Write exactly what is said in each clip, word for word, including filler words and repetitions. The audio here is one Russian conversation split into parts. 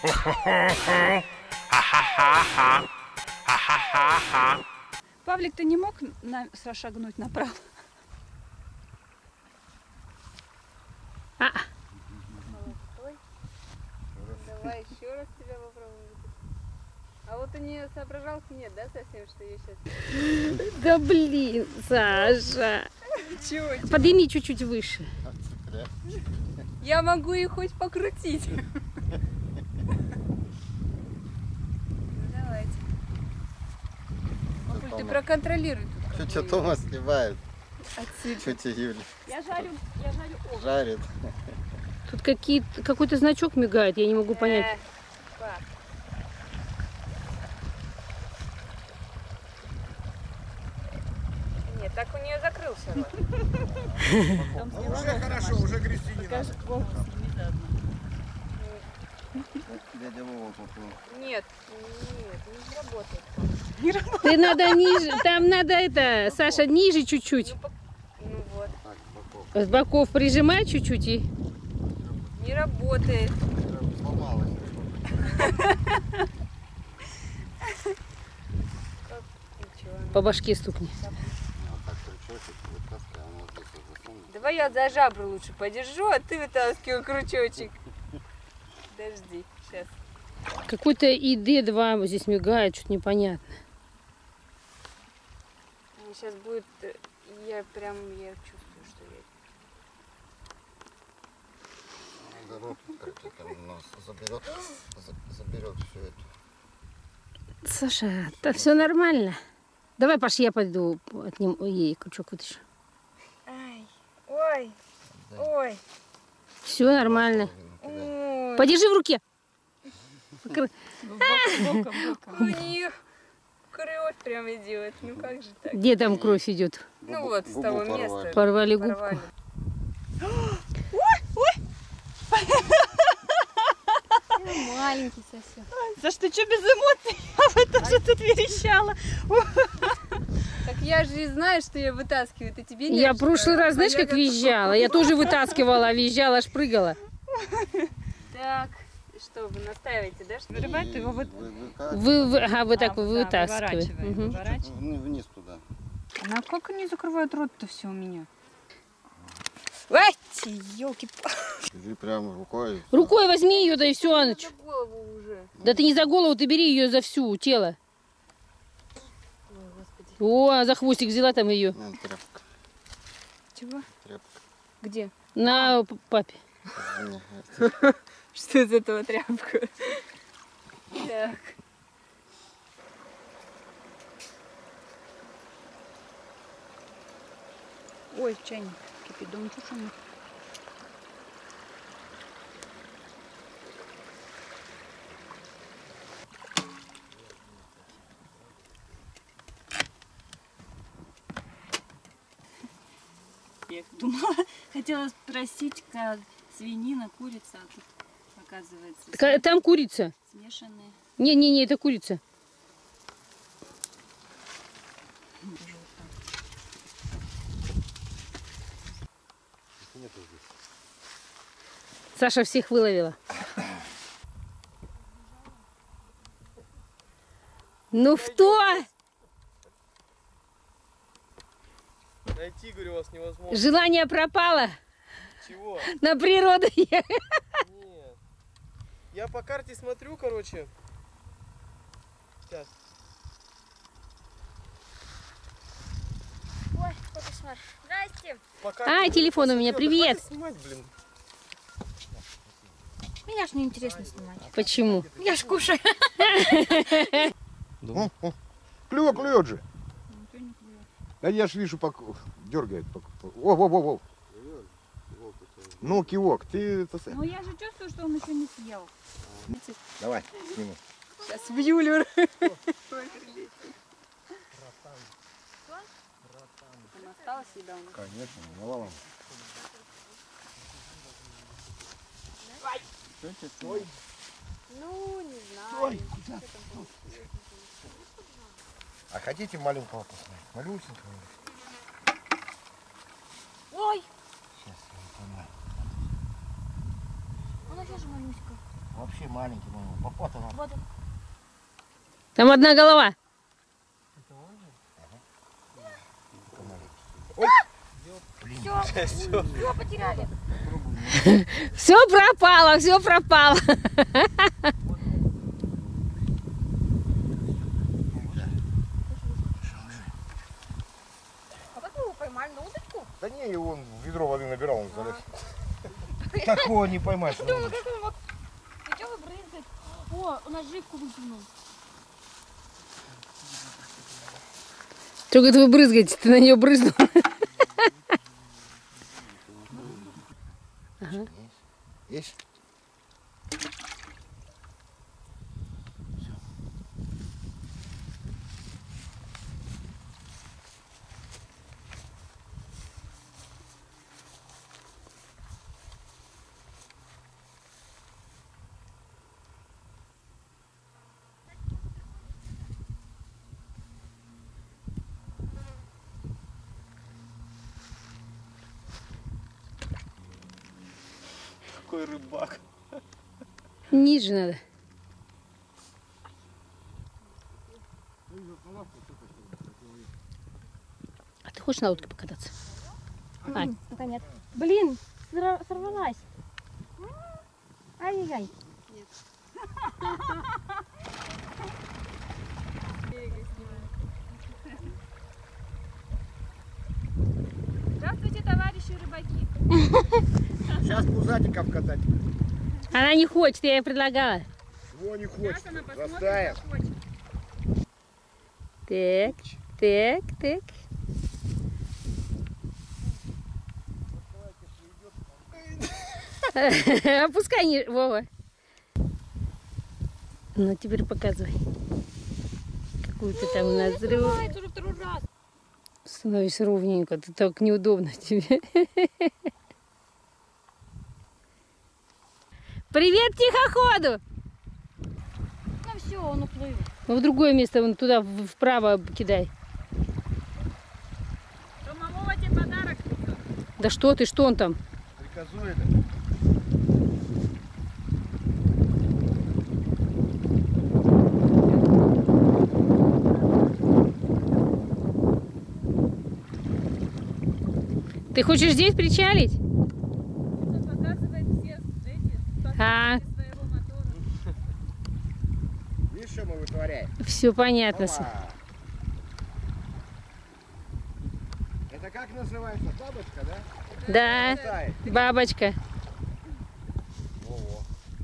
Павлик, ты не мог на... шагнуть направо? А. Давай еще раз тебя попробуем. А вот у нее соображалки нет, да, совсем, что ее сейчас... Да блин, Саша. Чего? Подними чуть-чуть выше. Я могу их хоть покрутить. Давайте. Папуль, ты проконтролируй тут. Тетя Тома сливает. Отсюда. Тетя Юля Я жарю, я жарю овощи. жарит. Тут какие-то, какой-то значок мигает, я не могу понять. Э, пап. Нет, так у нее закрылся рот. Ну, уже хорошо, уже грести не надо. Дядя Вова поплыл. Нет, нет, не работает. Ты надо ниже, там надо это, Саша, ниже чуть-чуть. Ну вот, Так, боков. С боков прижимай чуть-чуть и... не работает. Сломалась. Ничего. По башке стукни. Вот так крючочек вытаскивай, а он вот здесь вот засунет. Давай я за жабру лучше подержу, а ты вытаскивай крючочек. Подожди, сейчас. Какой-то И Д два здесь мигает, что-то непонятно. Сейчас будет, я прям, я чувствую, что я... Здоров, как ты там нас заберет, за- заберет все это. Саша, да все нормально. Давай, Паш, я пойду от ним, ей крючок вытащу. Ай, ой, ой, Все нормально. ой. Подержи в руке. Боком, боком, боком. У них кровь прям идет. Ну как же так? Где там кровь идет? Ну вот, с того Губу места. Порвали губку. Порвали. Маленький совсем. Саш, ты что без эмоций? А вы тоже тут верещала. Так я же и знаю, что я вытаскиваю. Это тебе не Я в что? прошлый раз, знаешь, А я как визжала? Я тоже вытаскивала, а визжала, аж прыгала. Так, что вы настаиваете, да? Что... Вырывай, ты его вот... Вы- вы как? Вы, вы- ага, вы так А, да, вытаскиваете. выворачивай, Мгм. выворачивай. Вни- Вниз туда. А как они закрывают рот-то все у меня? Вати, елки-палки. Держи прямо рукой. Рукой возьми ее, да и все. За голову уже. Да ты не за голову, ты бери ее за всю тело. Ой, господи. О, за хвостик взяла там ее. Ну, тряпка, Чего? тряпка. Где? На п- папе. Ну, Что из этого тряпка? Так. Ой, чайник кипит, да он чушь. Я думала, хотела спросить, как свинина, курица, а тут оказывается Ка- Там курица. смешанные. Не-не-не, это курица. Саша всех выловила. Ну что? Найти, говорю, вас невозможно. Желание пропало? Чего? На природу ехать? Нет. Я по карте смотрю, короче. Сейчас. Ой, какой кошмар. Здрасте. По карте Ай, телефон у меня, посмотрел. Да привет. хватит снимать, блин. Меня ж не интересно снимать. Почему? Я ж кушаю. О, о, клюет, клюет же. Да я ж вижу, пок... дергает. Пок... О, во, во, во. Ну, кивок, ты это... Ну я же чувствую, что он еще не съел. Давай, сниму. Сейчас в Юлю. Там осталась еда у нас. Конечно, навалом. Ну, не знаю. А хотите маленького посмотреть? Малюсенького? Ой, Сейчас я поймаю. она тоже малюська. Вообще маленький, по-моему. Вот он. Вот он. Там одна голова. Все, все потеряли. Все пропало, все пропало. А как вы его поймали? На удочку? Да не, и он в ведро воды набирал, он залез. Такого не поймаешь. Я думала, как он вот... И что вы брызгать? О, у нас живку выкинул. Что, говорит, вы брызгаете? Ты на нее брызнул. Ага. Есть? Какой рыбак. Ниже надо. А ты хочешь на лодке покататься? Ань. Пока нет. Блин, сор- сорвалась. Ай-яй-яй. Здравствуйте, товарищи рыбаки. Сейчас пузатиков катать. Она не хочет, я ей предлагала. Чего не хочет? Заставим. Так, так, так. Опускай, не- Вова. Ну, теперь показывай. Какую ты там назрел. Это уже второй раз. Становись ровненько, ты так неудобно тебе. Привет тихоходу! Ну все, он уплыл. Ну, в другое место, вон туда, в- вправо кидай. Что, малого тебе подарок? Да что ты, что он там? Приказует. Ты хочешь здесь причалить? Он показывает все эти А, своего мотора. Видишь, что мы вытворяем? все понятно. Опа. Это как называется? Бабочка, да? Да, Летает. бабочка. Во-во.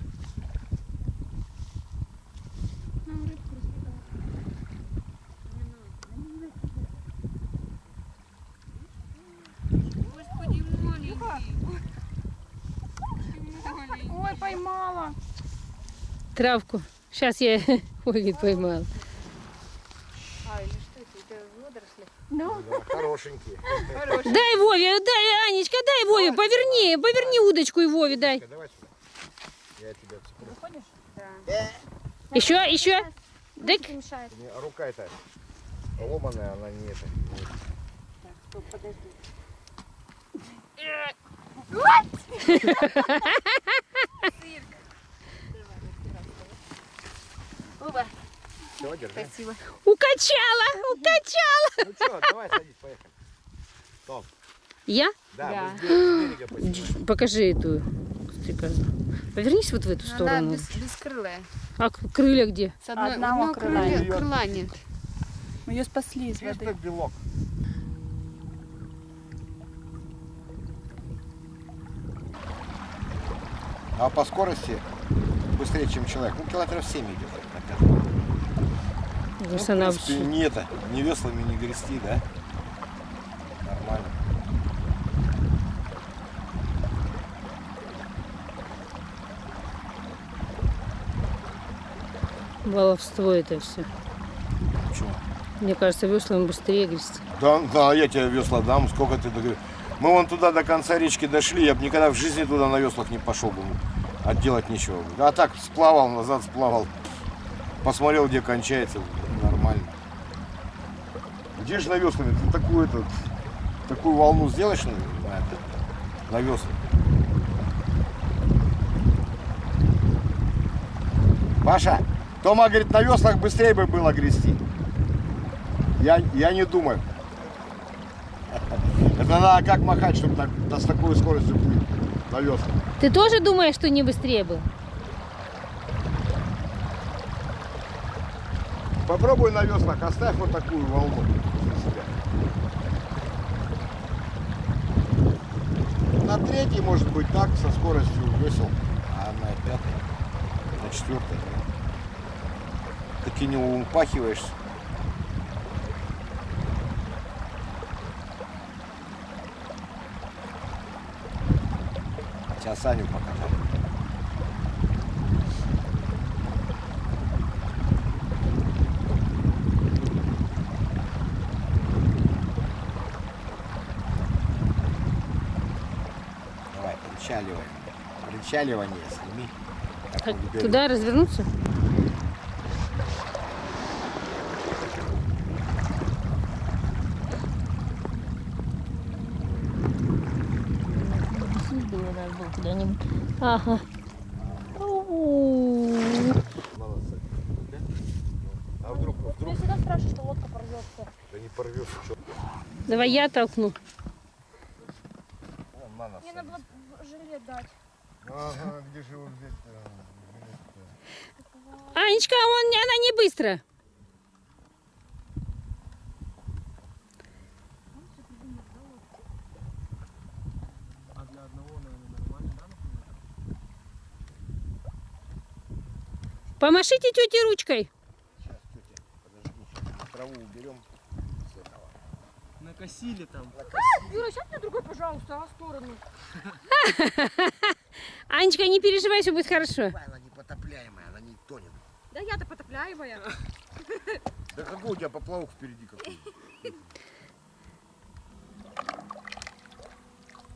Ой, поймала. Травку. Сейчас я ой, поймала. А, или что это? Это водоросли? Да, хорошенькие. Дай Вове, дай, Анечка, дай Вове, поверни, поверни удочку и Вове дай. Давай сюда. Я тебя цеплю. Выходишь? Да. Еще, еще. Дык. Не мешает. Не, а рука эта ломаная, она не это. не- Так, стоп, подожди. Оба. Всё, держи. Спасибо. Укачала, укачала. Ну что, давай садись, поехали. Том. Я? Да, Да. мы с берега, с берега поснимаем. Покажи эту стрекозу. Повернись вот в эту Она сторону. без, бескрылая. А к- крылья где? С одной, Одного одного крыла крыла, нет. крыла нет. Мы ее спасли из Чисто воды. белок. А по скорости быстрее, чем человек. Ну, километров семь идет. наверное. Ну, Потому в что она принципе, вообще- не это, не веслами не грести, да? Нормально. Баловство это все. Почему? Мне кажется, веслами быстрее грести. Да, да, я тебе весла дам, сколько ты договорил. Мы вон туда до конца речки дошли, я бы никогда в жизни туда на веслах не пошел бы. А делать нечего. А так сплавал, назад сплавал. Посмотрел, где кончается. Нормально. Где же на веслами? Ты такую, это, такую волну сделаешь на, на, это, на веслах? Паша, Тома говорит, на веслах быстрее бы было грести. Я, я не думаю. Это надо как махать, чтобы так, да, с такой скоростью плыть на веслах. Ты тоже думаешь, что не быстрее был? Попробуй на веслах, оставь вот такую волну после себя. На третьей, может быть, так, со скоростью весел, а на пятой, на четвертой, таки не упахиваешься. Сейчас Саню покатаю. Давай, причаливай. Причаливание сними. Как Как, он берет. туда развернуться? Было, надо было куда-нибудь. Ага. У-у-у. Молодцы. А вдруг, Ты вдруг, всегда спрашиваешь, что лодка порвется. да не порвешь. Что? Давай я толкну. Вон, на нас Мне надо садись. было жилет дать. Ага, где же его взять-то? Анечка, он, она не быстро. А для одного, наверное, нормально, да, например? Помашите тете ручкой. Сейчас, тетя, подожди, сейчас траву уберем с этого. Накосили там. Юра, сядь на другой, пожалуйста, а в сторону. Анечка, не переживай, все будет хорошо. Она непотопляемая, она не тонет. Да я-то потопляемая. Да какой у тебя поплавок впереди какой?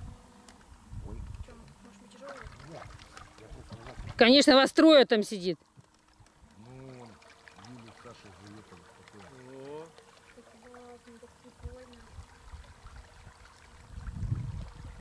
Конечно, вас трое там сидит.